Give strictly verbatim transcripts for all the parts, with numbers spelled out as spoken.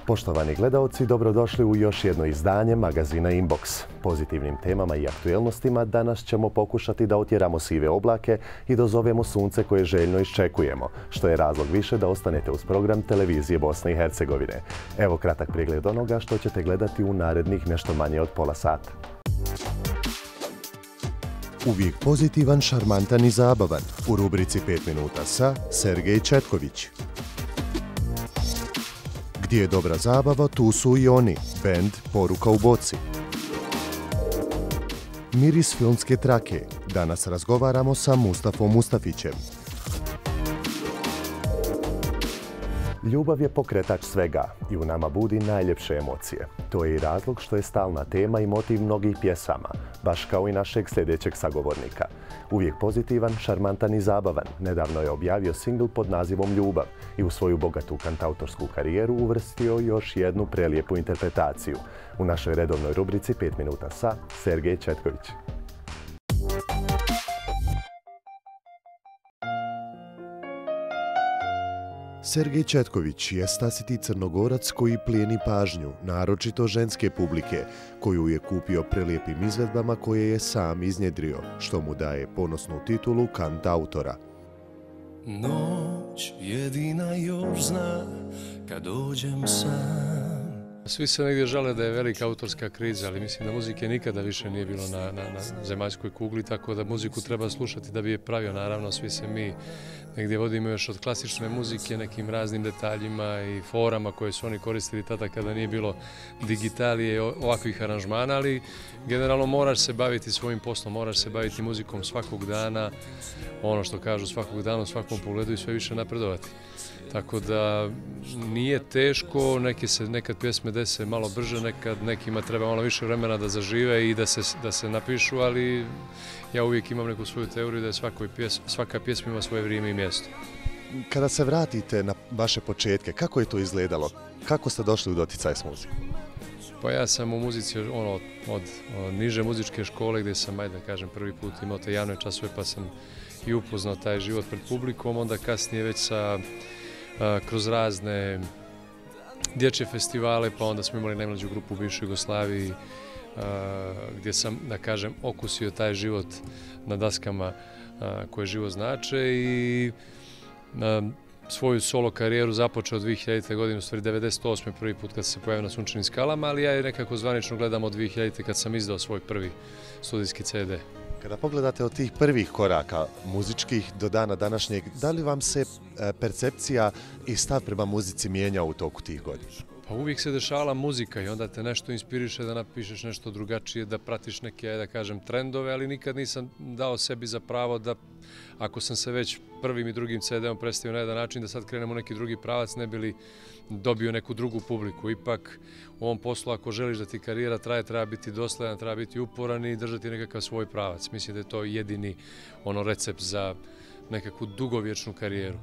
Poštovani gledaoci, dobrodošli u još jedno izdanje magazina Inbox. Pozitivnim temama i aktuelnostima danas ćemo pokušati da otjeramo sive oblake i dozovemo sunce koje željno iščekujemo, što je razlog više da ostanete uz program televizije Bosne i Hercegovine. Evo kratak pregled onoga što ćete gledati u narednih nešto manje od pola sata. Uvijek pozitivan, šarmantan i zabavan. U rubrici pet minuta sa Sergej Četković. Gdje je dobra zabava, tu su i oni. Bend Poruka u boci. Miris filmske trake. Danas razgovaramo sa Mustafom Mustafićem. Ljubav je pokretač svega i u nama budi najljepše emocije. To je i razlog što je stalna tema i motiv mnogih pjesama, baš kao i našeg sljedećeg sagovornika. Uvijek pozitivan, šarmantan i zabavan, nedavno je objavio singl pod nazivom Ljubav i u svoju bogatu kantautorsku karijeru uvrstio još jednu prelijepu interpretaciju. U našoj redovnoj rubrici pet minuta sa Sergej Četković. Sergej Četković je stasiti Crnogorac koji plijeni pažnju, naročito ženske publike, koju je kupio prelijepim izvedbama koje je sam iznjedrio, što mu daje ponosnu titulu kantautora. Noć jedina još zna kad dođem sam. Svi se negdje žale da je velika autorska kriza, ali mislim da muzike nikada više nije bilo na, na, na zemaljskoj kugli, tako da muziku treba slušati da bi je pravio. Naravno, svi se mi negdje vodimo još od klasične muzike, nekim raznim detaljima i forama koje su oni koristili tada kada nije bilo digitalije i ovakvih aranžmana, ali generalno moraš se baviti svojim poslom, moraš se baviti muzikom svakog dana, ono što kažu svakog dana, u svakom pogledu i sve više napredovati. Tako da nije teško, neke se, nekad pjesme dese malo brže, nekad nekima treba malo više vremena da zažive i da se, da se napišu, ali ja uvijek imam neku svoju teoriju da je svakoj pjes, svaka pjesma ima svoje vrijeme i mjesto. Kada se vratite na vaše početke, kako je to izgledalo? Kako ste došli u doticaj s muzikom? Pa ja sam u muzici ono, od, od, od niže muzičke škole gdje sam, ajde da kažem, prvi put imao te javne časove pa sam i upoznao taj život pred publikom, onda kasnije već sa kroz razne dječje festivale, pa onda smo imali najmlađu grupu u bivšoj Jugoslaviji gdje sam, da kažem, okusio taj život na daskama koje život znače i svoju solo karijeru započeo od dvije hiljadite. godine, u stvari devedeset osme prvi put kad se pojavio na Sunčanim skalama, ali ja je nekako zvanično gledam od dvije hiljadite. kad sam izdao svoj prvi studijski ce de. Kada pogledate od tih prvih koraka muzičkih do dana današnjeg, da li vam se percepcija i stav prema muzici mijenja u toku tih godina? Pa uvijek se dešavala muzika i onda te nešto inspiriše da napišeš nešto drugačije, da pratiš neke, da kažem, trendove, ali nikad nisam dao sebi za pravo da, ako sam se već prvim i drugim ce de om predstavio na jedan način, da sad krenemo neki drugi pravac, ne bi li dobio neku drugu publiku. Ipak u ovom poslu, ako želiš da ti karijera traje, treba biti dosledan, treba biti uporan i držati nekakav svoj pravac. Mislim da je to jedini ono recept za nekakvu dugovječnu karijeru.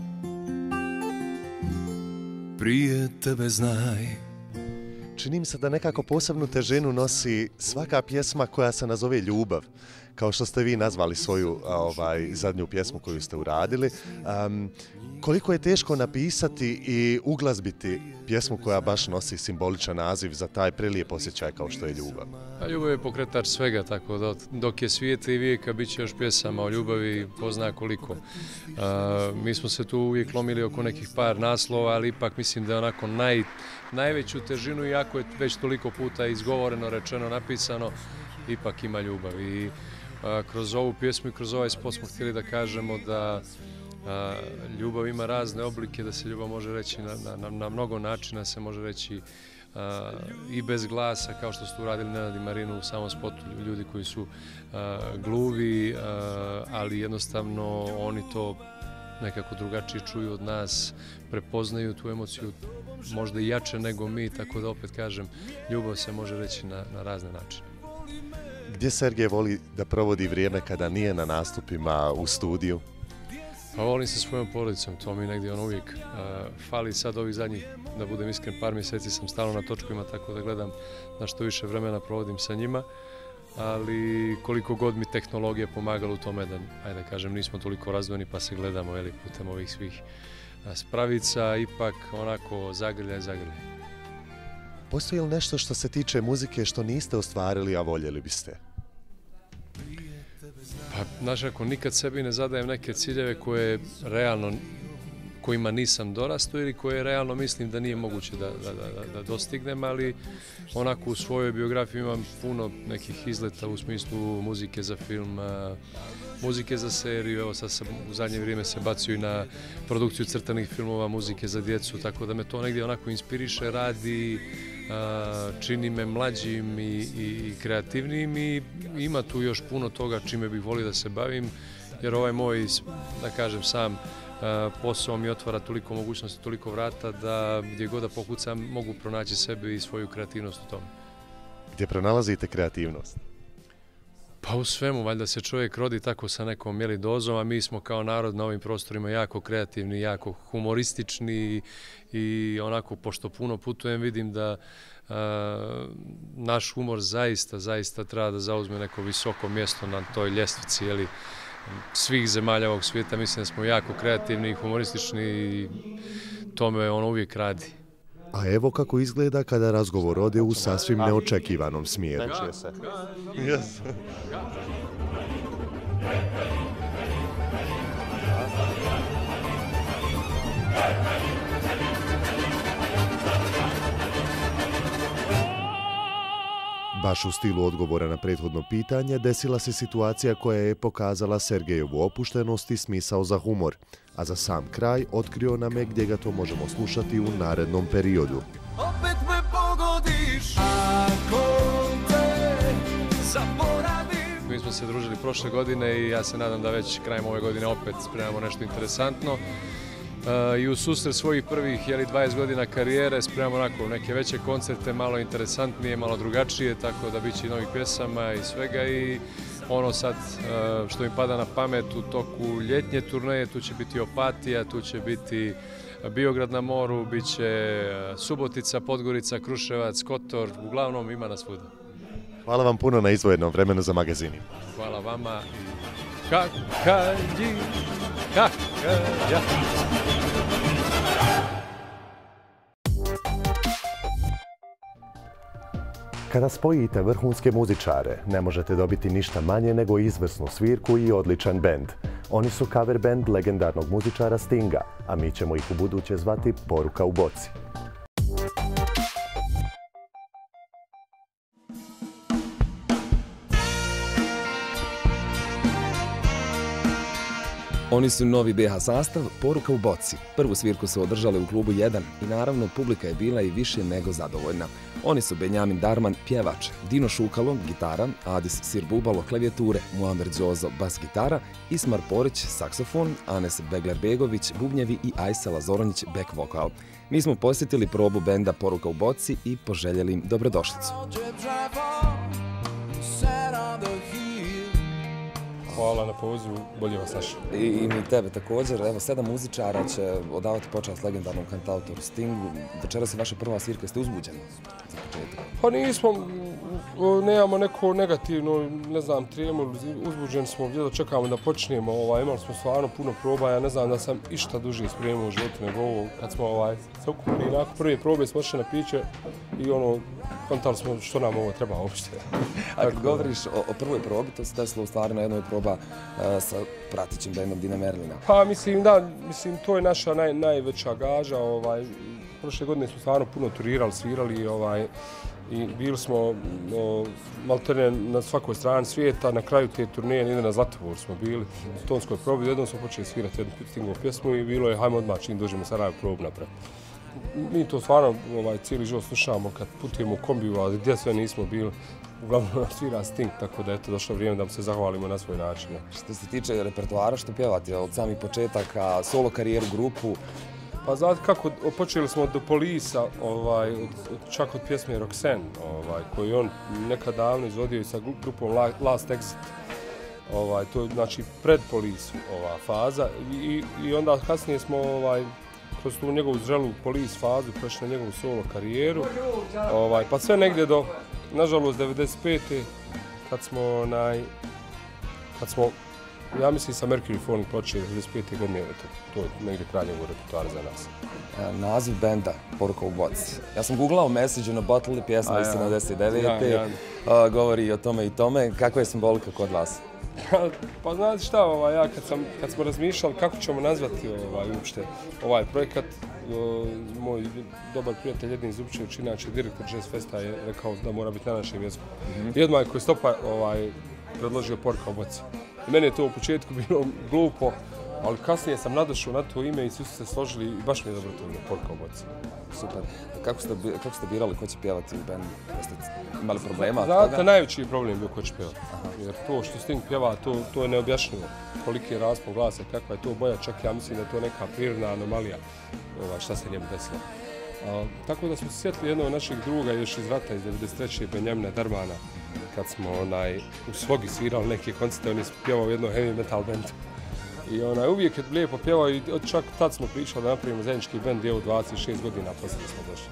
Prije tebe znaj. Čini mi se da nekako posebnu težinu nosi svaka pjesma koja se nazove Ljubav, kao što ste vi nazvali svoju ovaj, zadnju pjesmu koju ste uradili. Um, koliko je teško napisati i uglazbiti pjesmu koja baš nosi simboličan naziv za taj prelijep osjećaj kao što je ljubav? A ljubav je pokretač svega, tako da dok je svijeta i vijeka bit će još pjesama o ljubavi, ko zna koliko. Uh, mi smo se tu uvijek lomili oko nekih par naslova, ali ipak mislim da je onako naj, najveću težinu, iako je već toliko puta izgovoreno, rečeno, napisano, ipak ima ljubav. I a, kroz ovu pjesmu i kroz ovaj spot smo htjeli da kažemo da a, ljubav ima razne oblike, da se ljubav može reći na, na, na mnogo načina, se može reći a, i bez glasa, kao što su uradili Nenad i Marinu u samom spotu, ljudi koji su a, gluvi, a, ali jednostavno oni to nekako drugačije čuju od nas, prepoznaju tu emociju možda i jače nego mi, tako da opet kažem, ljubav se može reći na, na razne načine. Gdje Sergej voli da provodi vrijeme kada nije na nastupima u studiju? Pa volim sa svojom porodicom, to mi negdje ono uvijek uh, fali sad ovih zadnjih, da budem iskren, par mjeseci sam stalno na točkovima, tako da gledam na što više vremena provodim sa njima. Ali koliko god mi tehnologija pomagala u tome da, ajde da kažem, nismo toliko razdvojeni pa se gledamo veli, putem ovih svih spravica, ipak onako zagrljaj, zagrljaj. Postoji li nešto što se tiče muzike što niste ostvarili, a voljeli biste? Pa, znaš, ako nikad sebi ne zadajem neke ciljeve koje realno, kojima nisam dorastao ili koje realno mislim da nije moguće da, da, da, da dostignem, ali onako u svojoj biografiji imam puno nekih izleta u smislu muzike za film, muzike za seriju, evo sad sam u zadnje vrijeme se bacio i na produkciju crtanih filmova, muzike za djecu, tako da me to negdje onako inspiriše, radi, čini me mlađim i, i, i kreativnim i ima tu još puno toga čime bih volio da se bavim, jer ovaj moj, da kažem sam, posao mi otvara toliko mogućnosti, toliko vrata da gdje god da pokucam mogu pronaći sebe i svoju kreativnost u tome. Gdje pronalazite kreativnost? Pa u svemu, valjda se čovjek rodi tako sa nekom mjeli dozom, a mi smo kao narod na ovim prostorima jako kreativni, jako humoristični i onako, pošto puno putujem, vidim da a, naš humor zaista, zaista treba da zauzme neko visoko mjesto na toj ljestvici, jeli, svih zemalja ovog svijeta. Mislim da smo jako kreativni i humoristični i tome on uvijek radi. A evo kako izgleda kada razgovor ode u sasvim neočekivanom smjeru. Yes. Baš u stilu odgovora na prethodno pitanje desila se situacija koja je pokazala Sergejevu opuštenost i smisao za humor, a za sam kraj otkrio nam je gdje ga to možemo slušati u narednom periodu. Opet me pogodiš, ako te zaboravim. Mi smo se družili prošle godine i ja se nadam da već krajem ove godine opet spremamo nešto interesantno. I u susret svojih prvih jeli, dvadeset godina karijere spremamo onako neke veće koncerte, malo interesantnije, malo drugačije, tako da bit će i novih pjesama i svega i ono sad što mi pada na pamet u toku ljetnje turneje, tu će biti Opatija, tu će biti Biograd na moru, bit će Subotica, Podgorica, Kruševac, Kotor, uglavnom ima nas svuda. Hvala vam puno na izdvojenom vremenu za magazini. Hvala vama i kakadji, kakadja. Kada spojite vrhunske muzičare, ne možete dobiti ništa manje nego izvrsnu svirku i odličan bend. Oni su cover band legendarnog muzičara Stinga, a mi ćemo ih u buduće zvati Poruka u boci. Oni su novi B H sastav Poruka u boci. Prvu svirku su održali u klubu jedan i naravno publika je bila i više nego zadovoljna. Oni su Benjamin Darman, pjevač, Dino Šukalo, gitara, Adis Sirbubalo, klavijature, Muamer Džozo, bas gitara, Ismar Porić, saksofon, Anes Begler-Begović, bubnjevi i Ajsela Zoronjić, back vokal. Mi smo posjetili probu benda Poruka u boci i poželjeli im dobrodošlicu. Hvala na pozivu, bolje vas našao. I, I mi tebe također. Evo, sedam muzičara će odavati počast legendarnom kantautoru Stingu. Večeras je vaša prva svirka, ste uzbuđeni za početak? Pa nismo, nemamo neko negativno, ne znam, trijemu, uzbuđeni smo, gdje da čekamo da počnemo. Ovaj, imali smo stvarno puno proba, ja ne znam da sam išta duže spremio u životu nego ovo. Kad smo ovaj, se okupili nakon prve probe, smo ošli na piće i ono, kontali smo što nam ovo treba uopšte. A kad govoriš o, o prvoj probi, to se desilo u stvari na jednoj proba uh, sa pratićim bendom Dina Merlina. Pa mislim da, mislim to je naša naj, najveća gaža. Ovaj, prošle godine smo stvarno puno turirali, svirali ovaj, i bili smo o, maltene na svakoj strani svijeta. Na kraju te turneje ide na Zlatovoru smo bili u tonskoj probi. Jednom smo počeli svirati jednu Stingovu pjesmu i bilo je hajmo odmah čim dođemo Sarajevo probu napraviti. Mi to stvarno ovaj, cijeli život slušamo kad putujemo u kombiju, ali gdje sve nismo bili. Uglavnom svira Sting, tako da je to došlo vrijeme da mu se zahvalimo na svoj način. Što se tiče repertoara, što pjevate od samih početaka, solo karijeru, grupu? Pa znate kako, počeli smo od The Police-a, ovaj, od, čak od pjesme Roxanne, ovaj, koju je on nekad davno izvodio sa grupom Last Exit. Ovaj, to je znači pred Police ova faza i, i onda kasnije smo ovaj, kroz tu njegovu zrelu Police fazu prešli na njegovu solo karijeru. Ovaj, pa sve negdje do, nažalost, devedeset pete kad smo, onaj, kad smo ja mislim sa Mercury Falling ploče devedeset pete godine, to, to je negdje kraj njegovog repertoara za nas. E, naziv benda Poruka u boci. Ja sam googlao Message in a Bottle, pjesma iz sedamdeset devete. Ja, ja. Govori o tome i tome. Kakva je simbolika kod vas? Pa znate šta, ovaj, ja kad, sam, kad smo razmišljali kako ćemo nazvati ovaj, uopšte ovaj projekat, o, moj dobar prijatelj Edin Zupčević, inače direktor Jazz Festa, je rekao da mora biti na našem jeziku. Mm-hmm. I odmah koji je stopa ovaj, predložio Poruka u boci. I meni je to u početku bilo glupo, ali kasnije sam nadošao na to ime i svi su se složili i baš mi je dobro to ime, Poruka u boci. Super. Kako ste, kako ste birali ko će pjevati u bendu? Jeste imali problema? Znate, najveći problem je bio ko će pjevati. Jer to što Sting pjeva, to, to je neobjašnjivo. Koliki je raspon glasa, kakva je to boja, čak ja mislim da je to neka prirodna anomalija ova, šta se njemu desilo. A, tako da smo se sjetili jednog naših druga još iz rata iz devedeset treće Benjamina Darmana, kad smo onaj, u Svogi svirali neke koncerte, on je pjevao u jednom heavy metal bendu. I onaj, uvijek je lijepo pjevao i čak tad smo pričali da napravimo zajednički bend gdje u dvadeset šest godina poslije smo došli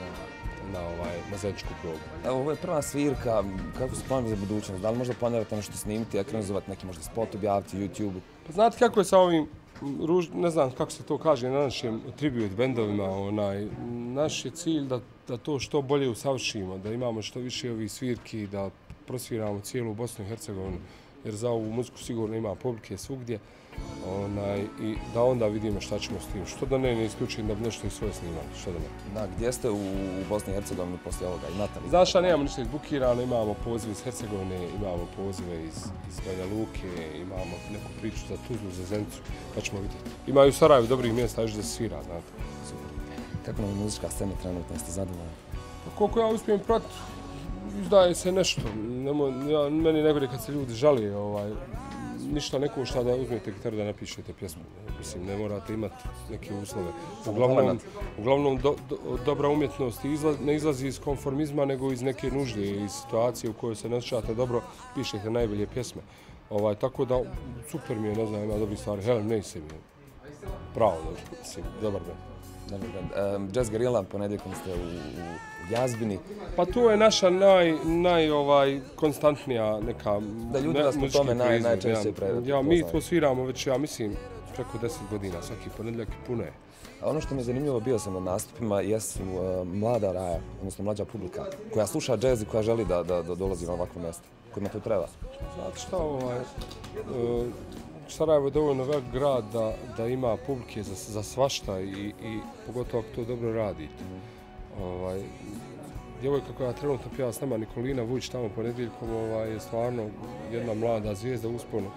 na, na, ovaj, na zajedničku probu. Evo, ovo je prva svirka, kako su planovi za budućnost? Da li možda planirate nešto snimiti, ekranizovati neki možda spot, objaviti YouTube? Pa znate kako je sa ovim, ruž, ne znam kako se to kaže na našim tribute bendovima, onaj, naš je cilj da, da to što bolje usavršimo, da imamo što više ovih svirki, da prosviramo cijelu Bosnu i Hercegovinu, jer za ovu muziku sigurno ima publike svugdje. Onaj, i da onda vidimo šta ćemo s tim. Što da ne, ne isključim da bi nešto i svoje snimali. Što da ne. Da, gdje ste u Bosni i Hercegovini poslije ovoga? Imate li? Znaš šta, nemamo ništa izbukirano, imamo pozive iz Hercegovine, imamo pozive iz, iz Banja Luke, imamo neku priču za Tuzlu, za Zenicu, pa ćemo vidjeti. Imaju u Sarajevu dobrih mjesta, još da se svira, znate. Super. Kako nam je muzička scena trenutno, jeste zadovoljni? Pa koliko ja uspijem pratiti, izdaje se nešto. Nemo, ja, meni negdje kad se ljudi žali, ovaj, ništa ne košta da uzmete gitaru da napišete pjesmu. Mislim, ne morate imati neke uslove. Uglavnom, uglavnom do, do, dobra umjetnost izlaz, ne izlazi iz konformizma, nego iz neke nužde, iz situacije u kojoj se ne osjećate dobro, pišete najbolje pjesme. Ovaj, tako da, super mi je, ne znam, ima dobri stvari. Helen Mason mi je pravo, dobro, mislim, dobar band. Dobar band. Um, Jazz Gorilla, ponedjeljkom ste u, u Jazbini. Pa to je naša naj, naj ovaj, konstantnija neka da ljudi nas po tome naj, najčešće prepoznaju. Ja, mi to sviramo već, ja mislim, preko deset godina, svaki ponedjeljak i puno je. A ono što mi je zanimljivo, bio sam na nastupima, jesu uh, mlada raja, odnosno mlađa publika, koja sluša džez i koja želi da, da, da dolazi na ovakvo mjesto, kojima to treba. Znate šta, ovaj, uh, Sarajevo je dovoljno velik grad da, da ima publike za, za svašta i, i pogotovo ako to dobro radi. Mm. Ovaj, djevojka koja trenutno pjeva s nama, Nikolina Vujić, tamo ponedjeljkom, ovaj, je stvarno jedna mlada zvijezda usponu,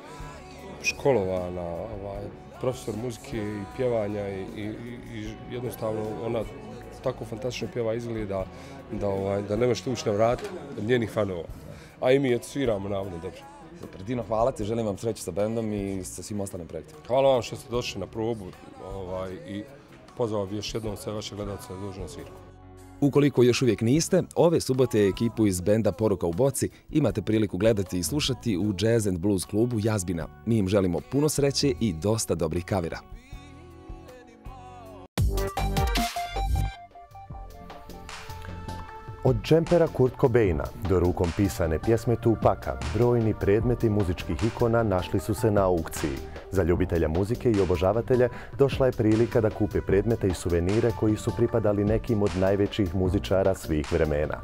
školovana, ovaj, profesor muzike i pjevanja i, i, i jednostavno ona tako fantastično pjeva izgleda da, ovaj, da ne možete ući na vrat od njenih fanova. A i mi je sviramo navodno dobro. Super, Dino, hvala ti, želim vam sreću sa bendom i sa svim ostalim projektima. Hvala vam što ste došli na probu ovaj, i pozvao bi još jednom sve vaše gledalce da dođu na svirku. Ukoliko još uvijek niste, ove subote ekipu iz benda Poruka u boci imate priliku gledati i slušati u Jazz and Blues klubu Jazbina. Mi im želimo puno sreće i dosta dobrih kavira. Od džempera Kurt Cobaina do rukom pisane pjesme Tupaka, brojni predmeti muzičkih ikona našli su se na aukciji. Za ljubitelja muzike i obožavatelja došla je prilika da kupe predmete i suvenire koji su pripadali nekim od najvećih muzičara svih vremena.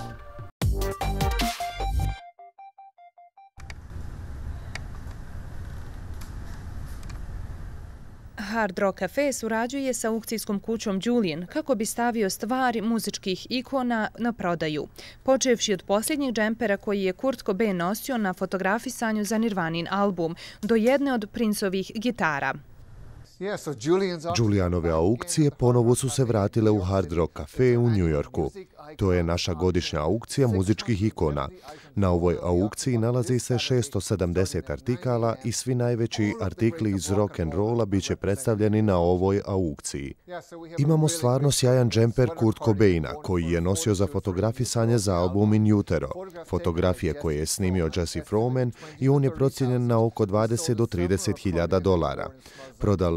Hard Rock Cafe surađuje sa aukcijskom kućom Julian kako bi stavio stvari muzičkih ikona na prodaju, počevši od posljednjeg džempera koji je Kurt Cobain nosio na fotografisanju za Nirvanin album, do jedne od Princovih gitara. Julianove aukcije ponovo su se vratile u Hard Rock Cafe u New Yorku. To je naša godišnja aukcija muzičkih ikona. Na ovoj aukciji nalazi se šesto sedamdeset artikala i svi najveći artikli iz rock and rolla bit će predstavljeni na ovoj aukciji. Imamo stvarno sjajan džemper Kurt Cobaina koji je nosio za fotografisanje za album In Utero. Fotografije koje je snimio Jesse Froman i on je procijenjen na oko dvadeset do trideset hiljada dolara. Prodali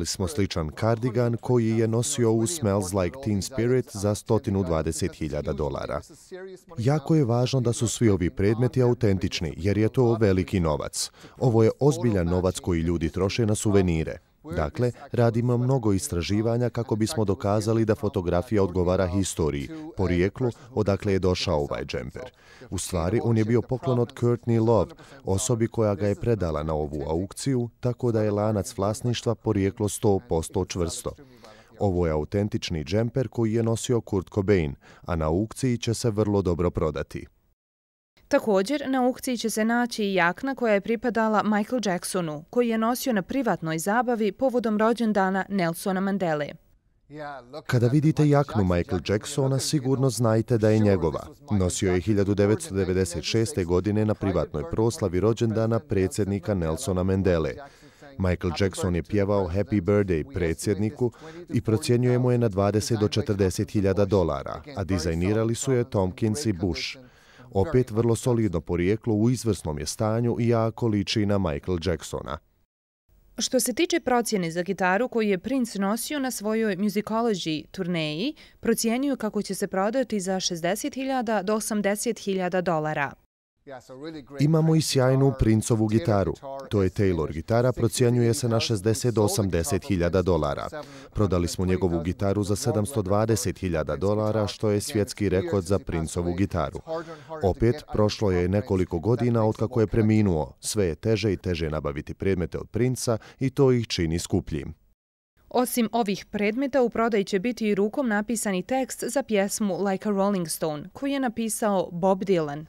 smo sličan kardigan koji je nosio u Smells Like Teen Spirit za sto dvadeset hiljada dolara. Jako je važno da su svi ovi predmeti autentični, jer je to veliki novac. Ovo je ozbiljan novac koji ljudi troše na suvenire. Dakle, radimo mnogo istraživanja kako bismo dokazali da fotografija odgovara historiji, porijeklu odakle je došao ovaj džemper. U stvari, on je bio poklon od Courtney Love, osobi koja ga je predala na ovu aukciju, tako da je lanac vlasništva porijeklo sto posto čvrsto. Ovo je autentični džemper koji je nosio Kurt Cobain, a na aukciji će se vrlo dobro prodati. Također, na aukciji će se naći i jakna koja je pripadala Michael Jacksonu, koji je nosio na privatnoj zabavi povodom rođendana Nelsona Mandele. Kada vidite jaknu Michael Jacksona, sigurno znajte da je njegova. Nosio je hiljadu devetsto devedeset šeste. godine na privatnoj proslavi rođendana predsjednika Nelsona Mandele. Michael Jackson je pjevao Happy Birthday predsjedniku i procjenjujemo je na dvadeset do četrdeset hiljada dolara, a dizajnirali su je Tompkins i Bush. Opet vrlo solidno porijeklo, u izvrsnom je stanju i jako liči na Michael Jacksona. Što se tiče procjene za gitaru koju je Prince nosio na svojoj Musicology turneji, procjenjuju kako će se prodati za šezdeset hiljada do osamdeset hiljada dolara. Imamo i sjajnu Princovu gitaru. To je Taylor gitara, procjenjuje se na šezdeset do osamdeset hiljada dolara. Prodali smo njegovu gitaru za sedamsto dvadeset hiljada dolara, što je svjetski rekord za Princovu gitaru. Opet, prošlo je nekoliko godina od kako je preminuo. Sve je teže i teže nabaviti predmete od Princa i to ih čini skupljim. Osim ovih predmeta, u prodaji će biti i rukom napisani tekst za pjesmu Like a Rolling Stone, koju je napisao Bob Dylan.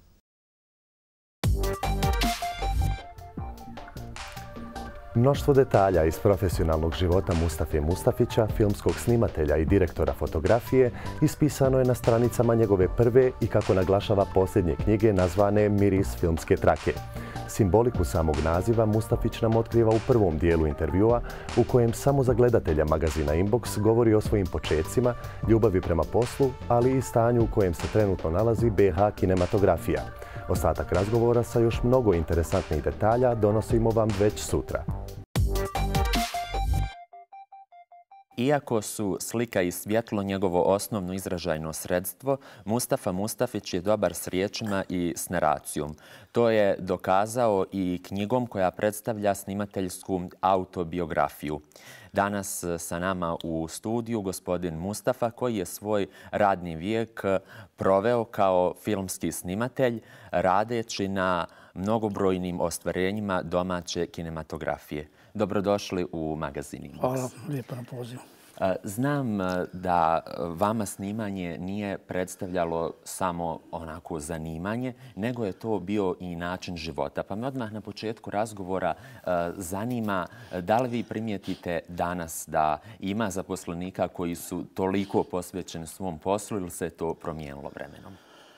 Mnoštvo detalja iz profesionalnog života Mustafe Mustafića, filmskog snimatelja i direktora fotografije, ispisano je na stranicama njegove prve i, kako naglašava, posljednje knjige nazvane Miris filmske trake. Simboliku samog naziva Mustafić nam otkriva u prvom dijelu intervjua, u kojem samo za gledatelja magazina Inbox govori o svojim počecima, ljubavi prema poslu, ali i stanju u kojem se trenutno nalazi be ha kinematografija. Ostatak razgovora sa još mnogo interesantnih detalja donosimo vam već sutra. Iako su slika i svjetlo njegovo osnovno izražajno sredstvo, Mustafa Mustafić je dobar s riječima i s naracijom. To je dokazao i knjigom koja predstavlja snimateljsku autobiografiju. Danas sa nama u studiju gospodin Mustafa, koji je svoj radni vijek proveo kao filmski snimatelj, radeći na mnogobrojnim ostvarenjima domaće kinematografije. Dobrodošli u magazin Inbox. Hvala, lijepo na pozivu. Znam da vama snimanje nije predstavljalo samo onako zanimanje, nego je to bio i način života. Pa me odmah na početku razgovora zanima da li vi primijetite danas da ima zaposlenika koji su toliko posvećeni svom poslu ili se to promijenilo vremenom?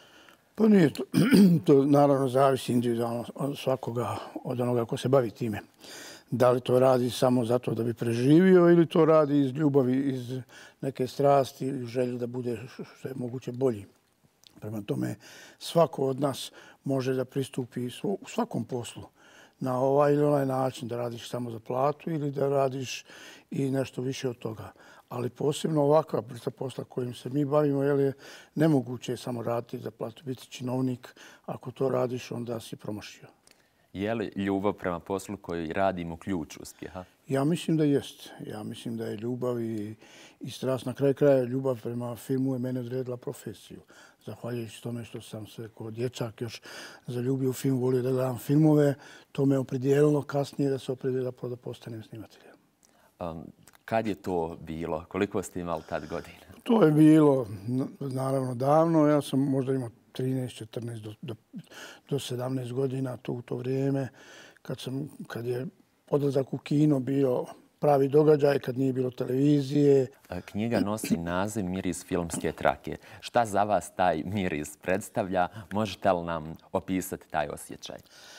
Pa nije to. To naravno zavisi individualno od svakoga, od onoga ko se bavi time. Da li to radi samo zato da bi preživio ili to radi iz ljubavi, iz neke strasti ili želje da bude što je moguće bolji. Prema tome, svako od nas može da pristupi u svakom poslu na ovaj ili onaj način, da radiš samo za platu ili da radiš i nešto više od toga. Ali posebno ovakva vrsta posla kojim se mi bavimo, jer je nemoguće samo raditi za platu, biti činovnik. Ako to radiš, onda si promašio. Je li ljubav prema poslu koji radimo ključ uspjeha? Ja mislim da jest. Ja mislim da je ljubav i, i strast. Na kraju kraja ljubav prema filmu je mene odredila profesiju. Zahvaljujući tome što sam se kao dječak još zaljubio u film, volio da gledam filmove, to me opredijelilo kasnije da se opredijelilo da postanem snimateljem. Um, kad je to bilo? Koliko ste imali tad godina? To je bilo naravno davno. Ja sam možda imao trinaest, četrnaest do, do, do sedamnaest godina to u to vrijeme kad, sam, kad je odlazak u kino bio pravi događaj, kad nije bilo televizije. Knjiga nosi naziv Miris filmske trake. Šta za vas taj miris predstavlja? Možete li nam opisati taj osjećaj?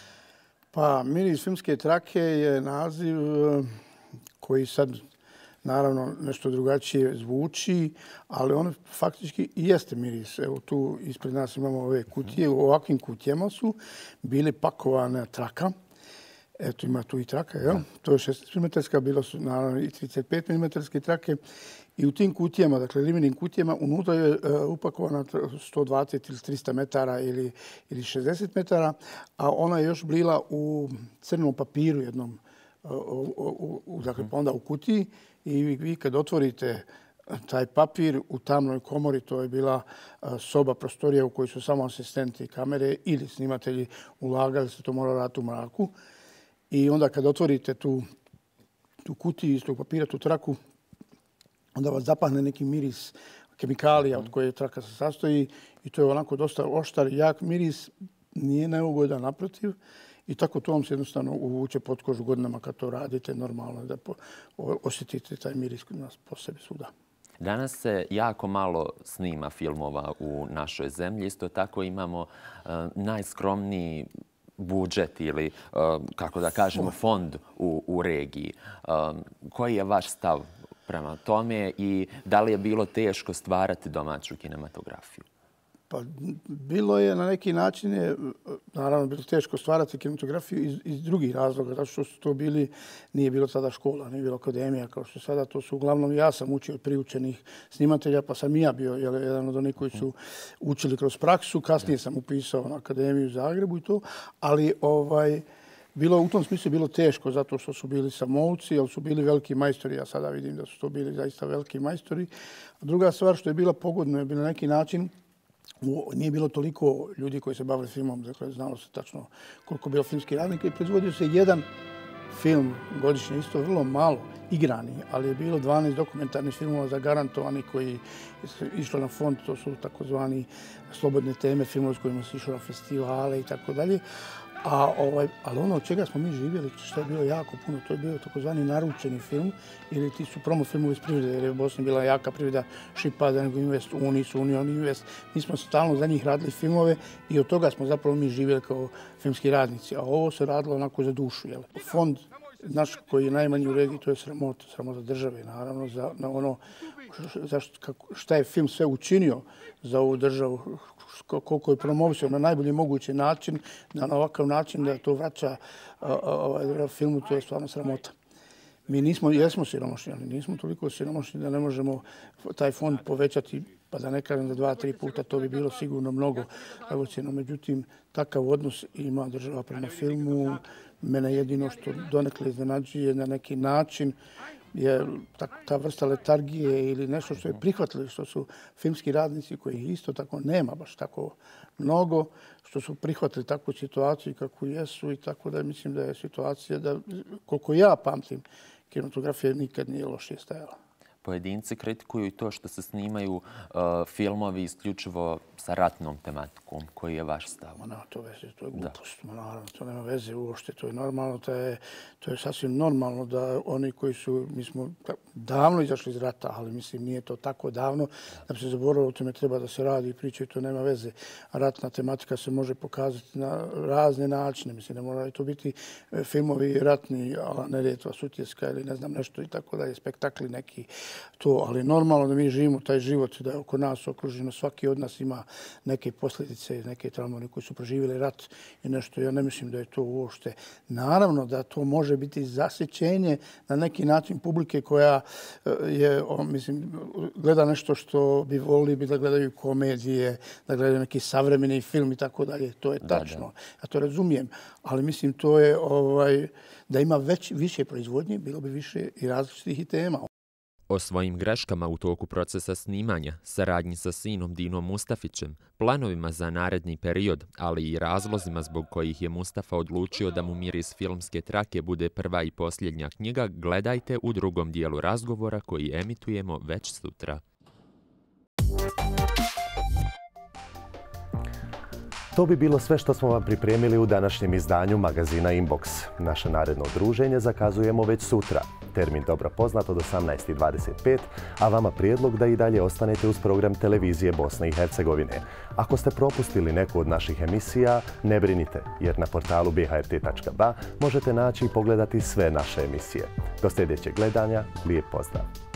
Pa Miris filmske trake je naziv koji sad naravno nešto drugačije zvuči, ali on faktički i jeste miris. Evo tu ispred nas imamo ove kutije. U ovakvim kutijama su bili pakovane traka Eto, ima tu i traka, jel? To je šesnaest milimetarska, bilo su naravno i trideset pet milimetarske trake. I u tim kutijama, dakle limenim kutijama, unutra je uh, upakovana sto dvadeset ili trista metara ili, ili šezdeset metara, a ona je još bila u crnom papiru jednom, uh, u, u, dakle, onda u kutiji. I vi, vi kad otvorite taj papir u tamnoj komori, to je bila uh, soba, prostorija u kojoj su samo asistenti kamere ili snimatelji ulagali, se to mora raditi u mraku. I onda kad otvorite tu, tu kutiju iz tog papira, tu traku, onda vas zapahne neki miris kemikalija od koje traka se sastoji i to je onako dosta oštar, jak miris, nije neugodan, naprotiv. I tako to vam se jednostavno uvuče pod kožu godinama kad to radite, normalno da po, osjetite taj miris po sebi svuda. Danas se jako malo snima filmova u našoj zemlji. Isto tako imamo uh, najskromniji budžet ili, uh, kako da kažemo, fond u, u regiji. Uh, koji je vaš stav prema tome i da li je bilo teško stvarati domaću kinematografiju? Pa bilo je na neki način, je, naravno, bilo teško stvarati kinematografiju iz, iz drugih razloga, zato što su to bili, nije bilo tada škola, nije bilo akademija, kao što sada, to su uglavnom, ja sam učio od priučenih snimatelja, pa sam i ja bio jel, jedan od onih koji su učili kroz praksu, kasnije sam upisao na akademiju u Zagrebu i to, ali ovaj, bilo u tom smislu bilo teško zato što su bili samouci, ali su bili veliki majstori. Ja sada vidim da su to bili zaista veliki majstori. A druga stvar što je bila pogodno je bilo na neki način, nije bilo toliko ljudi koji se bavili filmom, dakle znalo se tačno koliko je bilo filmskih radnika i proizvodio se jedan film godišnje, isto vrlo malo igrani, ali je bilo dvanaest dokumentarnih filmova zagarantovani koji su išli na fond, to su takozvani slobodne teme, filmove s kojima se išlo na festivale i tako dalje. A ovaj, ali ono od čega smo mi živjeli, što je bilo jako puno, to je bio takozvani naručeni film ili ti su promo filmovi iz privrede, jer je u Bosni bila jaka privreda Šipada, nego Invest, Unis, Union Invest. Mi smo stalno za njih radili filmove i od toga smo zapravo mi živjeli kao filmski radnici. A ovo se radilo onako za dušu. Jel? Fond naš koji je najmanji u regiji, to je sramota, sramota države, naravno, za na ono za šta je film sve učinio za ovu državu, koliko je promovisao na najbolji mogući način, da na ovakav način da to vraća ovaj filmu, to je stvarno sramota. Mi nismo, jesmo siromašni, ali nismo toliko siromašni da ne možemo taj fond povećati, pa da ne kažem za dva, tri puta, to bi bilo sigurno mnogo dragocjeno. Međutim, takav odnos ima država prema filmu. Mene jedino što donekle iznenađuje na neki način je ta, ta vrsta letargije ili nešto što je prihvatili, što su filmski radnici koji isto tako nema baš tako mnogo, što su prihvatili takvu situaciju kakvu jesu i tako da mislim da je situacija da, koliko ja pamtim, kinematografija nikad nije lošije stajala. Pojedinci kritikuju i to što se snimaju uh, filmovi isključivo sa ratnom tematikom. Koji je vaš stav? Ma, nema to veze, to je glupost. Ma, naravno, to nema veze uopšte, to je normalno. To je, to je sasvim normalno da oni koji su, mi smo davno izašli iz rata, ali mislim nije to tako davno da bi se zaboravilo, o tome treba da se radi i pričaju, to nema veze. Ratna tematika se može pokazati na razne načine. Mislim, ne mora to biti filmovi ratni, a Neretva, Sutjeska ili ne znam nešto i tako da je spektakli neki. To, ali normalno da mi živimo taj život, da je oko nas okruženo, svaki od nas ima neke posljedice, neke traume koji su proživjeli rat i nešto. Ja ne mislim da je to uopšte. Naravno da to može biti zasjećenje na neki način publike koja je, mislim, gleda nešto što bi volili bi da gledaju komedije, da gledaju neki savremeni film i tako dalje. To je tačno. Da, da. Ja to razumijem, ali mislim to je ovaj, da ima već više proizvodnje, bilo bi više i različitih tema. O svojim greškama u toku procesa snimanja, saradnji sa sinom Dinom Mustafićem, planovima za naredni period, ali i razlozima zbog kojih je Mustafa odlučio da mu Miris filmske trake bude prva i posljednja knjiga, gledajte u drugom dijelu razgovora koji emitujemo već sutra. To bi bilo sve što smo vam pripremili u današnjem izdanju magazina Inbox. Naše naredno druženje zakazujemo već sutra. Termin dobro poznat od osamnaest i dvadeset pet, a vama prijedlog da i dalje ostanete uz program televizije Bosne i Hercegovine. Ako ste propustili neku od naših emisija, ne brinite, jer na portalu b h r t tačka b a možete naći i pogledati sve naše emisije. Do sljedećeg gledanja, lijep pozdrav!